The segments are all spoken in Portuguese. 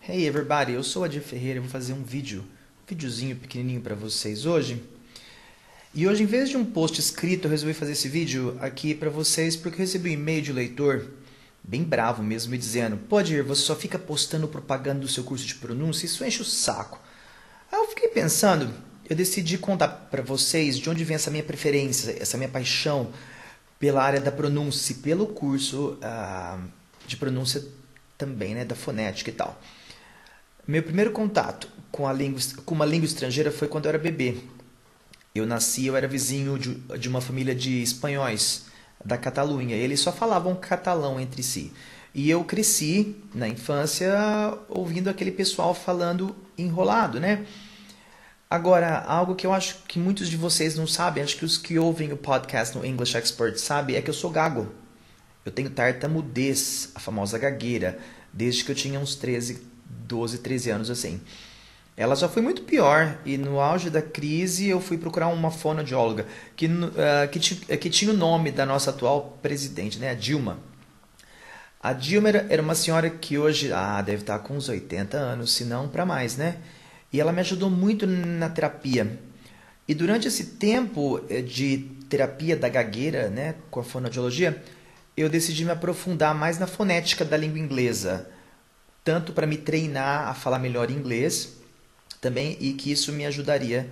Hey everybody, eu sou Adir Ferreira e vou fazer um videozinho pequenininho para vocês hoje. E hoje, em vez de um post escrito, eu resolvi fazer esse vídeo aqui para vocês porque eu recebi um e-mail de leitor, bem bravo mesmo, me dizendo: Pô Adir, você só fica postando propaganda do seu curso de pronúncia, isso enche o saco. Aí eu fiquei pensando, eu decidi contar para vocês de onde vem essa minha preferência, essa minha paixão pela área da pronúncia e pelo curso de pronúncia também, né, da fonética e tal. Meu primeiro contato com uma língua estrangeira foi quando eu era bebê. Eu era vizinho de uma família de espanhóis da Catalunha. Eles só falavam catalão entre si. E eu cresci na infância ouvindo aquele pessoal falando enrolado, né? Agora, algo que eu acho que muitos de vocês não sabem, acho que os que ouvem o podcast no English Expert sabem, é que eu sou gago. Eu tenho tartamudez, a famosa gagueira, desde que eu tinha uns 12, 13 anos assim. Ela já foi muito pior e no auge da crise eu fui procurar uma fonoaudióloga que tinha o nome da nossa atual presidente, né, a Dilma. A Dilma era uma senhora que hoje deve estar com uns 80 anos, se não para mais, né? E ela me ajudou muito na terapia. E durante esse tempo de terapia da gagueira, né, com a fonoaudiologia, eu decidi me aprofundar mais na fonética da língua inglesa, tanto para me treinar a falar melhor inglês também e que isso me ajudaria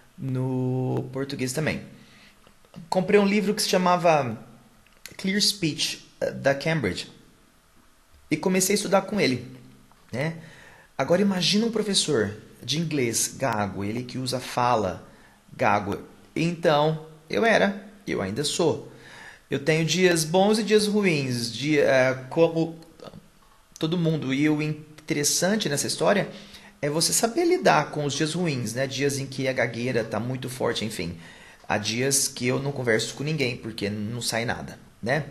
no português também. Comprei um livro que se chamava Clear Speech, da Cambridge, e comecei a estudar com ele, né? Agora imagina um professor de inglês gago, ele que usa fala gago. Então, eu ainda sou. Eu tenho dias bons e dias ruins, como todo mundo. E o interessante nessa história é você saber lidar com os dias ruins, né? Dias em que a gagueira está muito forte, enfim. Há dias que eu não converso com ninguém porque não sai nada, né?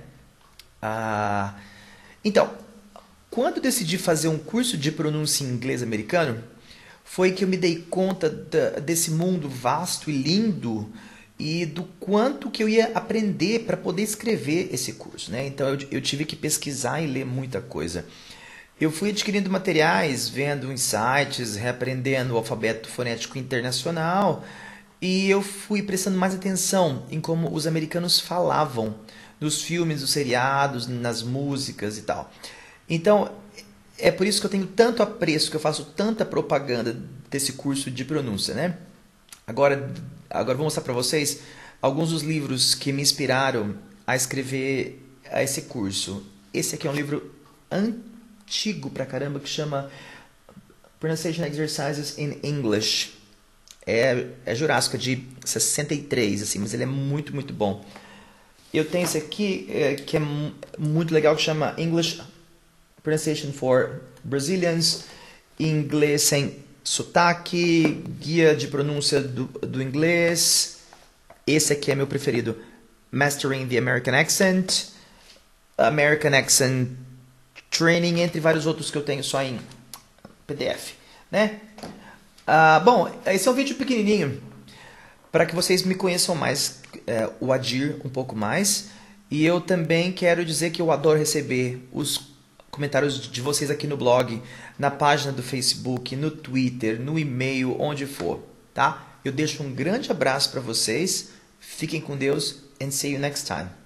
Então, quando decidi fazer um curso de pronúncia em inglês americano, foi que eu me dei conta desse mundo vasto e lindo e do quanto que eu ia aprender para poder escrever esse curso, né? Então eu tive que pesquisar e ler muita coisa. Eu fui adquirindo materiais, vendo insights, reaprendendo o alfabeto fonético internacional e eu fui prestando mais atenção em como os americanos falavam nos filmes, nos seriados, nas músicas e tal. Então, é por isso que eu tenho tanto apreço, que eu faço tanta propaganda desse curso de pronúncia, né? Agora vou mostrar para vocês alguns dos livros que me inspiraram a escrever esse curso. Esse aqui é um livro antigo pra caramba que chama Pronunciation Exercises in English. É Jurássico, de 63, assim, mas ele é muito, muito bom. Eu tenho esse aqui que é muito legal, que chama English Pronunciation for Brazilians, inglês sem sotaque, guia de pronúncia do inglês. Esse aqui é meu preferido, Mastering the American Accent, American Accent Training, entre vários outros que eu tenho só em PDF, né? Bom, esse é um vídeo pequenininho para que vocês me conheçam mais, o Adir um pouco mais. E eu também quero dizer que eu adoro receber os comentários de vocês aqui no blog, na página do Facebook, no Twitter, no e-mail, onde for, tá? Eu deixo um grande abraço para vocês. Fiquem com Deus and see you next time.